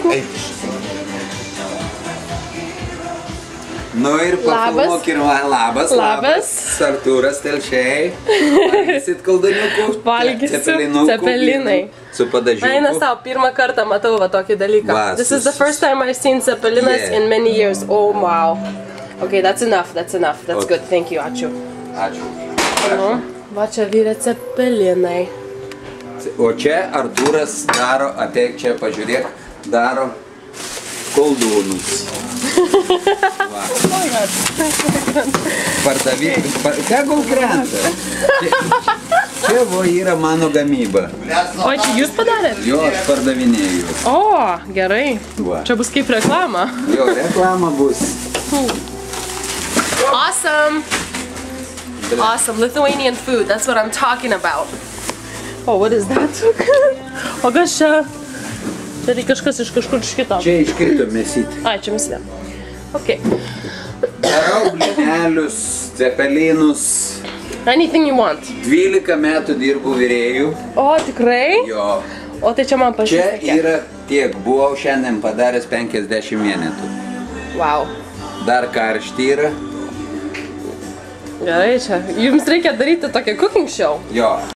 Nu ir pafilmuok ir labas. Artūras Telšiai. Valgysit kolduniukų. Valgysiu cepelinai. Su padažiuku. Eina savo, pirmą kartą matau va tokį dalyką. This is the first time I've seen cepelinas in many years. Oh, wow. Okay, that's enough. That's good. Thank you. Ačiū. Ačiū. Va čia vyrė cepelinai. O čia Artūras daro, ateik čia pažiūrėk, daro koldūnus. Tegul krenta. Čia yra mano gamyba. O čia jūs padarėt? Jo, aš pardavinėju. O, gerai. Čia bus kaip reklama. Jo, reklama bus. Awesome. Awesome. Lithuanian food. That's what I'm talking about. Oh, what is that? O kas čia? Čia kažkas iš kažkur iš kito. Čia iškrito mėsyti. Ai, čia mėsyti. Ok. Darau blynelius, cepelinus. Anything you want. 12 metų dirbu virėjų. O, tikrai? Jo. O tai čia man pasisekė. Čia yra tiek, buvau šiandien padaręs 50 vienetų. Wow. Dar karšti yra. Gerai čia. Jums reikia daryti tokią cooking show. Jo.